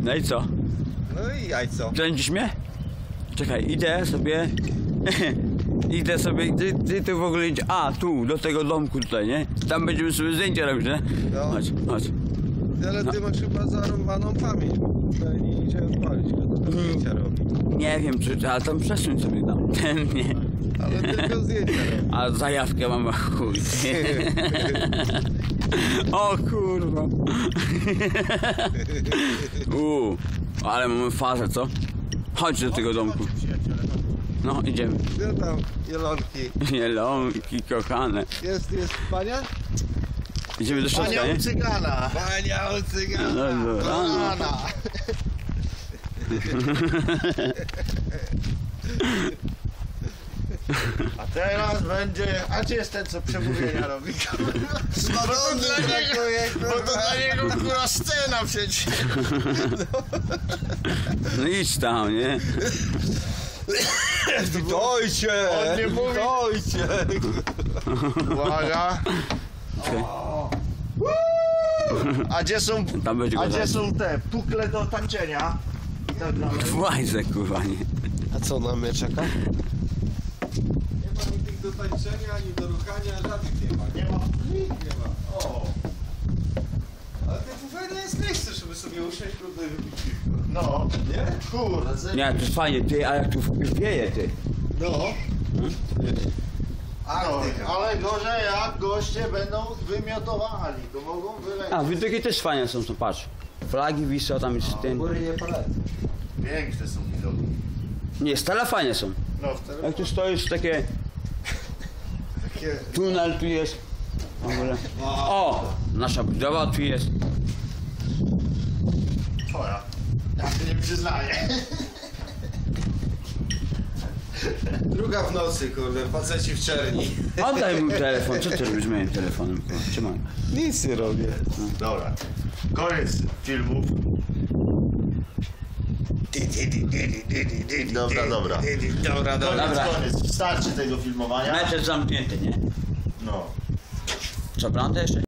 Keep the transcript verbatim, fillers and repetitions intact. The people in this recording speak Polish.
No i co? No i jajco. Kręcisz mnie? Czekaj, idę sobie... idę sobie... Ty, ty tu w ogóle idzie... A, tu, do tego domku tutaj, nie? Tam będziemy sobie zdjęcia robić, nie? No. Chodź, chodź. Ale ty masz chyba zarąbaną pamięć, bo tutaj nie idzie odpalić, kto to zdjęcia robi. Nie wiem, czy... Ale tam przesuń sobie tam. Ten nie. Ale tylko zdjęcia robi. A zajawkę mam, a chuj. O kurwa. Uuu, ale mamy fazę, co? Chodź do tego domku. No, idziemy. Gdzie tam jelonki? Jelonki kochane. Jest, jest pania? Idziemy do środka, nie? Cygana. Pania u cygana. No, no, rano. Cygana. A teraz będzie... A gdzie jest ten, co przemówienia robi? Smarony brakuje, Bo to dla niego kurwa scena przecież. No idź tam, nie? Dojcie! On nie mówi. Dojcie! Uwaga. A gdzie są... Tam będzie A go gdzie zaraz. są te pukle do tańczenia? I tak dalej. Włajzę, kurwa, nie? A co na mnie czeka? Nie ma nic do tańczenia, ani do ruchania, żadnych nie ma. Nie ma. Nikt nie ma. O! Ale to fajne jest miejsce, żeby sobie usiąść kurde i wypić piwko. No. Nie? Kurde. Nie, to jest fajnie, ty, a jak tu wieje, ty. No. No, Arktyka. ale gorzej jak goście będą wymiotowali, to mogą wylecieć. A, widoki też fajne są, to patrz. Flagi wiszą, tam jest ten... Góry nie polecę. Piękne są widoki. Nie, stale fajne są. No wtedy Jak tu stoisz, takie... Takie... Tunel tu jest. W ogóle. O! Nasza budowa tu jest. twoja. Ja się nie przyznaję. Druga w nocy, kurde, faceci w czerni. Oddaj mój telefon, co ty robisz z moim telefonem? kurwa? Trzymaj. Nic nie robię. Dobra. Koniec filmu. Dobra, dobra. Dobra, dobra. Koniec, Dobra. koniec. Starczy tego filmowania. Mecz jest zamknięty, nie? No. Co, plantę jeszcze?